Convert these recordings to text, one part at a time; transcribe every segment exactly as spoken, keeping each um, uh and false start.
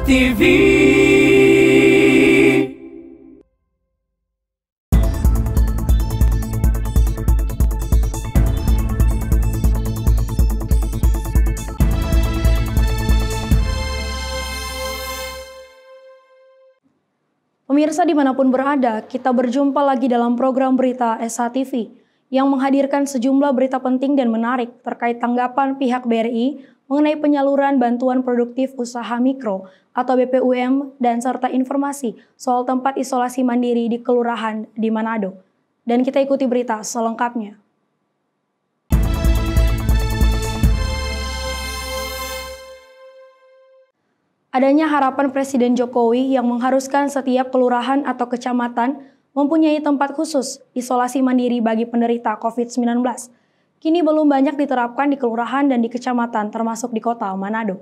T V. Pemirsa dimanapun berada, kita berjumpa lagi dalam program berita S H T V yang menghadirkan sejumlah berita penting dan menarik terkait tanggapan pihak B R I mengenai penyaluran bantuan produktif usaha mikro atau B P U M dan serta informasi soal tempat isolasi mandiri di Kelurahan di Manado. Dan kita ikuti berita selengkapnya. Adanya harapan Presiden Jokowi yang mengharuskan setiap kelurahan atau kecamatan mempunyai tempat khusus isolasi mandiri bagi penderita covid sembilan belas. Kini belum banyak diterapkan di kelurahan dan di kecamatan termasuk di kota Manado.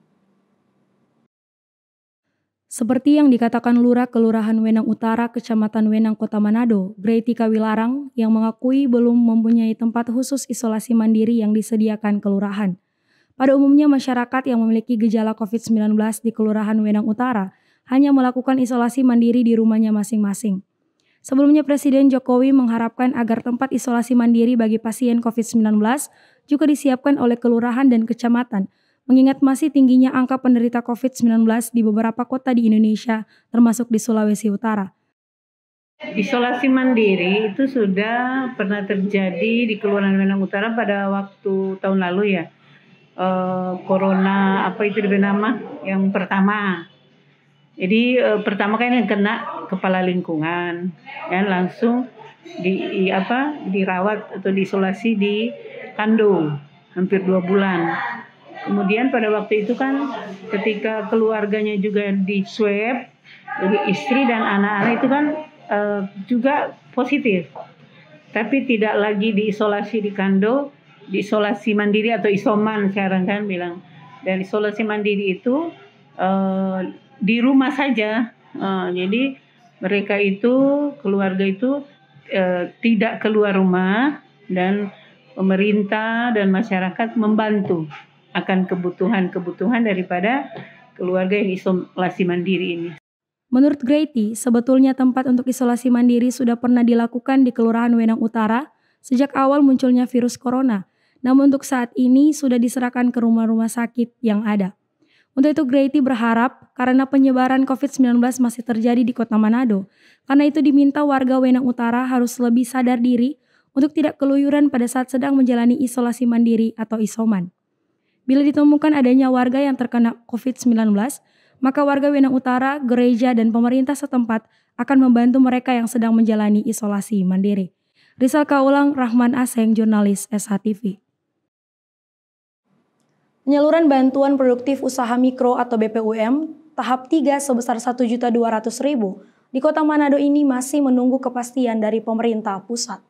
Seperti yang dikatakan Lurah Kelurahan Wenang Utara, Kecamatan Wenang, Kota Manado, Greti Kawilarang, yang mengakui belum mempunyai tempat khusus isolasi mandiri yang disediakan kelurahan. Pada umumnya masyarakat yang memiliki gejala covid sembilan belas di Kelurahan Wenang Utara hanya melakukan isolasi mandiri di rumahnya masing-masing. Sebelumnya Presiden Jokowi mengharapkan agar tempat isolasi mandiri bagi pasien covid sembilan belas juga disiapkan oleh kelurahan dan kecamatan, mengingat masih tingginya angka penderita covid sembilan belas di beberapa kota di Indonesia, termasuk di Sulawesi Utara. Isolasi mandiri itu sudah pernah terjadi di Kelurahan Wenang Utara pada waktu tahun lalu ya. Uh, corona apa itu nama yang pertama. Jadi uh, pertama kan yang kena kepala lingkungan, ya langsung di apa dirawat atau diisolasi di Kando hampir dua bulan. Kemudian pada waktu itu kan ketika keluarganya juga di swab, jadi istri dan anak-anak itu kan uh, juga positif, tapi tidak lagi diisolasi di Kando. Di isolasi mandiri atau isoman sekarang kan bilang. Dan isolasi mandiri itu uh, di rumah saja. Uh, jadi mereka itu, keluarga itu uh, tidak keluar rumah dan pemerintah dan masyarakat membantu akan kebutuhan-kebutuhan daripada keluarga yang isolasi mandiri ini. Menurut Greti, sebetulnya tempat untuk isolasi mandiri sudah pernah dilakukan di Kelurahan Wenang Utara sejak awal munculnya virus corona. Namun untuk saat ini sudah diserahkan ke rumah-rumah sakit yang ada. Untuk itu Greti berharap karena penyebaran covid sembilan belas masih terjadi di kota Manado, karena itu diminta warga Wenang Utara harus lebih sadar diri untuk tidak keluyuran pada saat sedang menjalani isolasi mandiri atau isoman. Bila ditemukan adanya warga yang terkena covid sembilan belas, maka warga Wenang Utara, gereja, dan pemerintah setempat akan membantu mereka yang sedang menjalani isolasi mandiri. Rizal Kaulang, Rahman Aseng, jurnalis S H T V. Penyaluran bantuan produktif usaha mikro atau B P U M tahap tiga sebesar satu juta dua ratus ribu di kota Manado ini masih menunggu kepastian dari pemerintah pusat.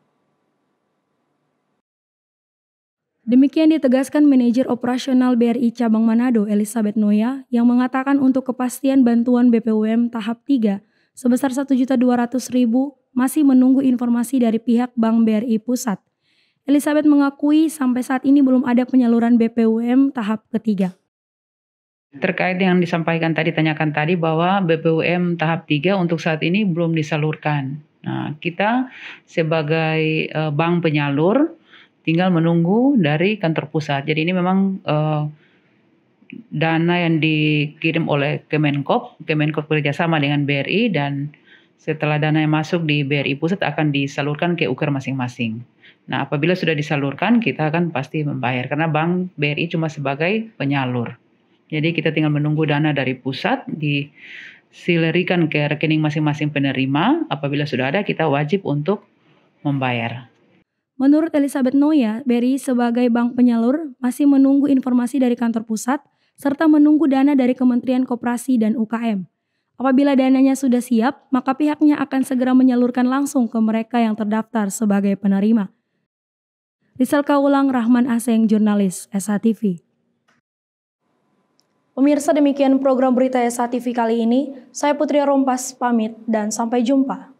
Demikian ditegaskan Manajer Operasional B R I Cabang Manado, Elizabeth Noya, yang mengatakan untuk kepastian bantuan B P U M tahap tiga sebesar satu juta dua ratus ribu masih menunggu informasi dari pihak Bank B R I Pusat. Elizabeth mengakui sampai saat ini belum ada penyaluran B P U M tahap ketiga. Terkait yang disampaikan tadi, tanyakan tadi bahwa B P U M tahap tiga untuk saat ini belum disalurkan. Nah, kita sebagai uh, bank penyalur tinggal menunggu dari kantor pusat. Jadi ini memang uh, dana yang dikirim oleh Kemenkop, Kemenkop bekerjasama dengan B R I, dan setelah dana yang masuk di B R I Pusat akan disalurkan ke U K R masing-masing. Nah, apabila sudah disalurkan, kita akan pasti membayar karena bank B R I cuma sebagai penyalur. Jadi kita tinggal menunggu dana dari pusat disilerikan ke rekening masing-masing penerima. Apabila sudah ada, kita wajib untuk membayar. Menurut Elizabeth Noya, B R I sebagai bank penyalur masih menunggu informasi dari kantor pusat serta menunggu dana dari Kementerian Koperasi dan U K M. Apabila dananya sudah siap, maka pihaknya akan segera menyalurkan langsung ke mereka yang terdaftar sebagai penerima. Rizal Kaulang, Rahman Aseng, jurnalis S H T V. Pemirsa, demikian program berita S H T V kali ini. Saya Putri Rompas pamit dan sampai jumpa.